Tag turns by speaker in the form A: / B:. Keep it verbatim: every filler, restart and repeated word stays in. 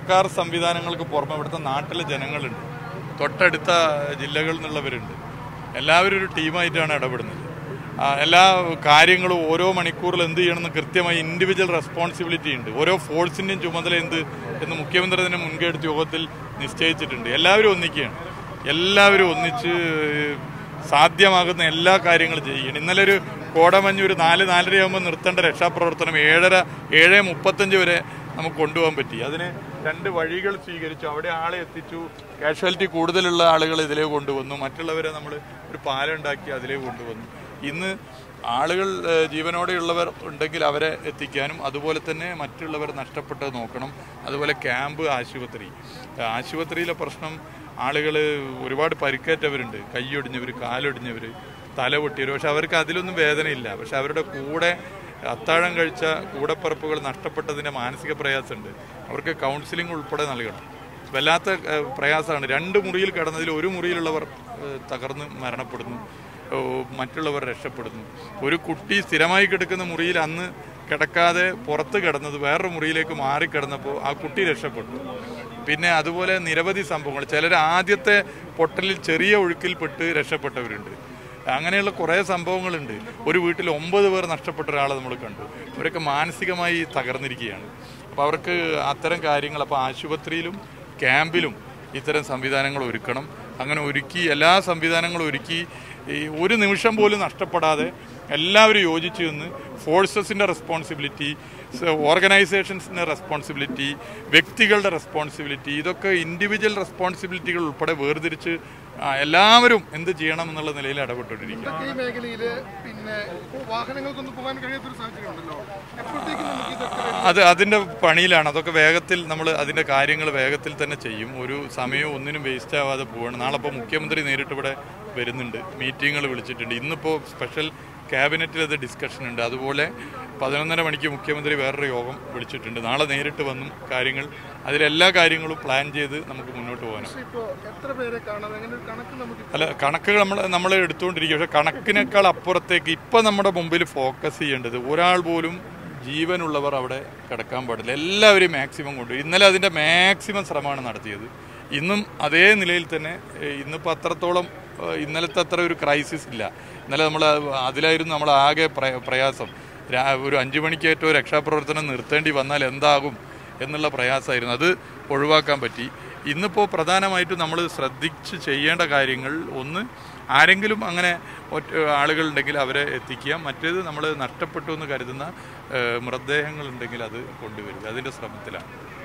A: സർക്കാർ സംവിധാനങ്ങൾക്ക് പുറമെ ഇവിടുത്തെ നാട്ടിലെ ജനങ്ങളുണ്ട്, തൊട്ടടുത്ത ജില്ലകളിൽ നിന്നുള്ളവരുണ്ട്. എല്ലാവരും ഒരു ടീമായിട്ടാണ് ഇടപെടുന്നത്. എല്ലാ കാര്യങ്ങളും ഓരോ മണിക്കൂറിൽ എന്ത് ചെയ്യണമെന്ന് കൃത്യമായി ഇൻഡിവിജ്വൽ റെസ്പോൺസിബിലിറ്റി ഉണ്ട്. ഓരോ ഫോഴ്സിൻ്റെയും ചുമതല എന്ത് എന്ന് മുഖ്യമന്ത്രി തന്നെ മുൻകൈയെടുത്ത യോഗത്തിൽ നിശ്ചയിച്ചിട്ടുണ്ട്. എല്ലാവരും ഒന്നിക്കുകയാണ്, എല്ലാവരും ഒന്നിച്ച് സാധ്യമാകുന്ന എല്ലാ കാര്യങ്ങളും ചെയ്യണം. ഇന്നലെ ഒരു കോടമഞ്ഞ് ഒരു നാല് നാലരയാകുമ്പോൾ നിർത്തേണ്ട രക്ഷാപ്രവർത്തനം ഏഴര ഏഴ് മുപ്പത്തഞ്ച് വരെ നമുക്ക് കൊണ്ടുപോകാൻ പറ്റി. അതിന് രണ്ട് വഴികൾ സ്വീകരിച്ചു. അവിടെ ആളെ എത്തിച്ചു, കാഷ്വാലിറ്റി കൂടുതലുള്ള ആളുകൾ ഇതിലേക്ക് കൊണ്ടുവന്നു, മറ്റുള്ളവരെ നമ്മൾ ഒരു പാലം ഉണ്ടാക്കി അതിലേക്ക് കൊണ്ടുവന്നു. ഇന്ന് ആളുകൾ ജീവനോടെയുള്ളവർ ഉണ്ടെങ്കിൽ അവരെ എത്തിക്കാനും അതുപോലെ തന്നെ മറ്റുള്ളവർ നഷ്ടപ്പെട്ടത് നോക്കണം. അതുപോലെ ക്യാമ്പ്, ആശുപത്രി ആശുപത്രിയിലെ പ്രശ്നം, ആളുകൾ ഒരുപാട് പരിക്കേറ്റവരുണ്ട്, കൈയൊടിഞ്ഞവർ, കാലൊടിഞ്ഞവർ, തല പൊട്ടിയവർ. പക്ഷെ അവർക്ക് അതിലൊന്നും വേദനയില്ല. പക്ഷെ അവരുടെ കൂടെ അത്താഴം കഴിച്ച കൂടപ്പിറപ്പുകൾ നഷ്ടപ്പെട്ടതിൻ്റെ മാനസിക പ്രയാസമുണ്ട്. അവർക്ക് കൗൺസിലിംഗ് ഉൾപ്പെടെ നൽകണം. വല്ലാത്ത പ്രയാസമാണ്. രണ്ട് മുറിയിൽ കിടന്നതിൽ ഒരു മുറിയിലുള്ളവർ തകർന്ന് മരണപ്പെടുന്നു, മറ്റുള്ളവർ രക്ഷപ്പെടുന്നു. ഒരു കുട്ടി സ്ഥിരമായി കിടക്കുന്ന മുറിയിൽ അന്ന് കിടക്കാതെ പുറത്ത് കിടന്നത് വേറൊരു മുറിയിലേക്ക് മാറിക്കിടന്നപ്പോൾ ആ കുട്ടി രക്ഷപ്പെട്ടു. പിന്നെ അതുപോലെ നിരവധി സംഭവങ്ങൾ. ചിലർ ആദ്യത്തെ പൊട്ടലിൽ ചെറിയ ഒഴുക്കിൽപ്പെട്ട് രക്ഷപ്പെട്ടവരുണ്ട്. അങ്ങനെയുള്ള കുറേ സംഭവങ്ങളുണ്ട്. ഒരു വീട്ടിൽ ഒമ്പത് പേർ നഷ്ടപ്പെട്ട ഒരാളെ നമ്മൾ കണ്ടു. അവരൊക്കെ മാനസികമായി തകർന്നിരിക്കുകയാണ്. അപ്പോൾ അവർക്ക് അത്തരം കാര്യങ്ങൾ, അപ്പോൾ ആശുപത്രിയിലും ക്യാമ്പിലും ഇത്തരം സംവിധാനങ്ങൾ ഒരുക്കണം. അങ്ങനെ ഒരുക്കി എല്ലാ സംവിധാനങ്ങളും ഒരുക്കി ഈ ഒരു നിമിഷം പോലും നഷ്ടപ്പെടാതെ എല്ലാവരും യോജിച്ച് നിന്ന് ഫോഴ്സസിൻ്റെ റെസ്പോൺസിബിലിറ്റി, ഓർഗനൈസേഷൻസിൻ്റെ റെസ്പോൺസിബിലിറ്റി, വ്യക്തികളുടെ റെസ്പോൺസിബിലിറ്റി, ഇതൊക്കെ ഇൻഡിവിജ്വൽ റെസ്പോൺസിബിലിറ്റികൾ ഉൾപ്പെടെ വേർതിരിച്ച് എല്ലാവരും എന്ത് ചെയ്യണം എന്നുള്ള നിലയിൽ ഇടപെട്ടുകൊണ്ടിരിക്കും. അത് അതിൻ്റെ പണിയിലാണ്. അതൊക്കെ വേഗത്തിൽ നമ്മൾ അതിൻ്റെ കാര്യങ്ങൾ വേഗത്തിൽ തന്നെ ചെയ്യും. ഒരു സമയവും ഒന്നിനും വേസ്റ്റ് ആവാതെ പോവുകയാണ്. നാളെ ഇപ്പോൾ മുഖ്യമന്ത്രി നേരിട്ട് ഇവിടെ വരുന്നുണ്ട്, മീറ്റിങ്ങുകൾ വിളിച്ചിട്ടുണ്ട്. ഇന്നിപ്പോൾ സ്പെഷ്യൽ ക്യാബിനറ്റിൽ അത് ഡിസ്കഷൻ ഉണ്ട്. അതുപോലെ പതിനൊന്നര മണിക്ക് മുഖ്യമന്ത്രി വേറൊരു യോഗം വിളിച്ചിട്ടുണ്ട്. നാളെ നേരിട്ട് വന്നും കാര്യങ്ങൾ അതിലെല്ലാ കാര്യങ്ങളും പ്ലാൻ ചെയ്ത് നമുക്ക് മുന്നോട്ട് പോകാനും. അല്ല, കണക്കുകൾ നമ്മൾ നമ്മൾ എടുത്തുകൊണ്ടിരിക്കും. പക്ഷെ കണക്കിനേക്കാൾ അപ്പുറത്തേക്ക് ഇപ്പം നമ്മുടെ മുമ്പിൽ ഫോക്കസ് ചെയ്യേണ്ടത് ഒരാൾ പോലും ജീവനുള്ളവർ അവിടെ കിടക്കാൻ പാടില്ല. എല്ലാവരെയും മാക്സിമം കൊണ്ടുപോയി. ഇന്നലെ അതിൻ്റെ മാക്സിമം ശ്രമമാണ് നടത്തിയത്. ഇന്നും അതേ നിലയിൽ തന്നെ. ഇന്നിപ്പോൾ അത്രത്തോളം ഇന്നലത്തെ അത്ര ഒരു ക്രൈസിസ് ഇല്ല. ഇന്നലെ നമ്മൾ അതിലായിരുന്നു നമ്മൾ ആകെ പ്രയാസം. ഒരു അഞ്ചു മണിക്കേറ്റവും രക്ഷാപ്രവർത്തനം നിർത്തേണ്ടി വന്നാൽ എന്താകും എന്നുള്ള പ്രയാസമായിരുന്നു. അത് ഒഴിവാക്കാൻ പറ്റി. ഇന്നിപ്പോൾ പ്രധാനമായിട്ടും നമ്മൾ ശ്രദ്ധിച്ച് ചെയ്യേണ്ട കാര്യങ്ങൾ, ഒന്ന്, ആരെങ്കിലും അങ്ങനെ ആളുകളുണ്ടെങ്കിൽ അവരെ എത്തിക്കുക. മറ്റേത് നമ്മൾ നഷ്ടപ്പെട്ടു എന്ന് കരുതുന്ന മൃതദേഹങ്ങളുണ്ടെങ്കിൽ അത് കൊണ്ടുവരിക. അതിൻ്റെ ശ്രമത്തിലാണ്.